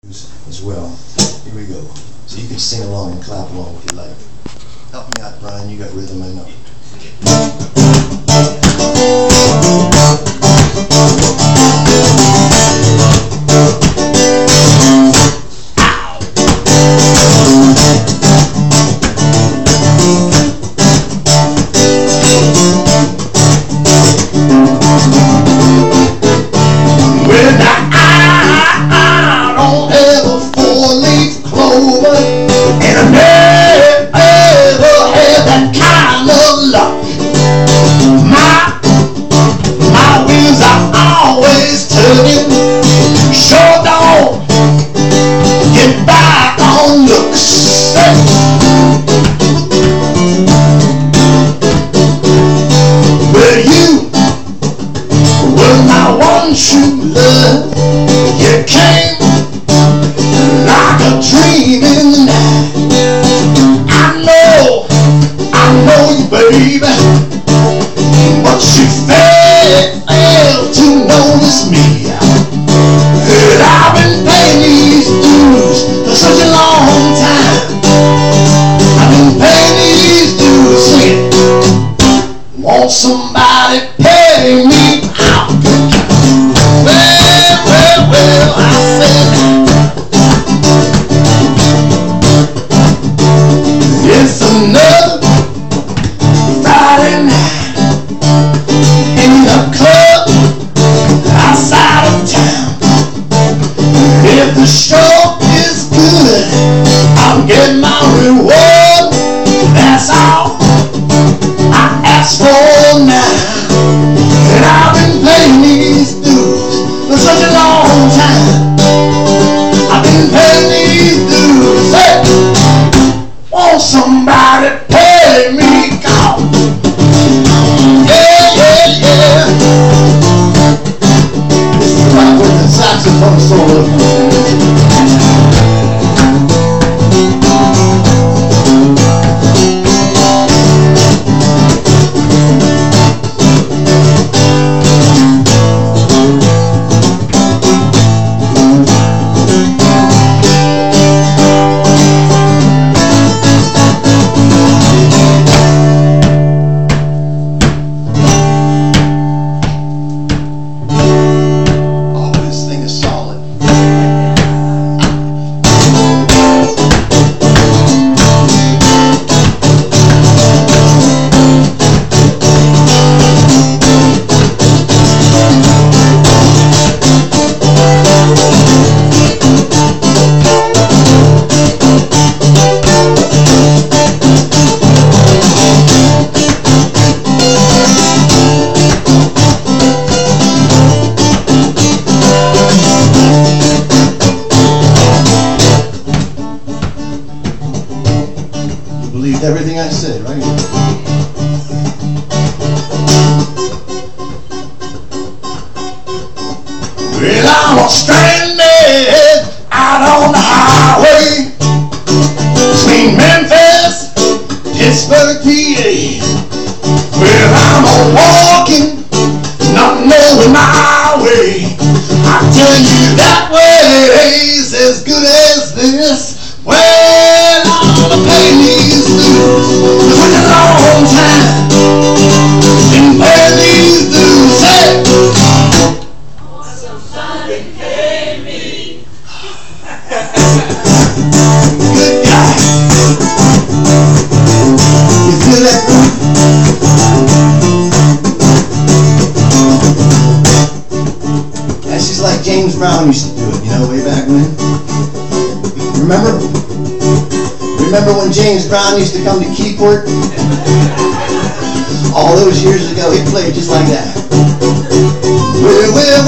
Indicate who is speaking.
Speaker 1: as well. Here we go. So you can sing along and clap along if you like. Help me out, Brian. You got rhythm, I know.
Speaker 2: Somebody pay me out. Well, I said it's another Friday night in a club outside of town. If the show is good, I'll get my reward. That's all I ask for now. And I've been paying these dues for such a long time. I've been paying these dues. Hey, won't somebody pay me? Call. Yeah. This is right with the saxophone solo. Believed everything I said, right? Well, I'm stranded out on the highway between Memphis, Pittsburgh, PA. Well, I'm walking, not knowing my way. I tell you that way's as good as this. Well, I'm paying these dues for a long time. Been paying these dues. Hey, somebody pay me. Good guy. You feel that? That's just like James Brown used to do it, you know, way back when. Remember when James Brown used to come to Keyport? All those years ago, he played just like that. Well,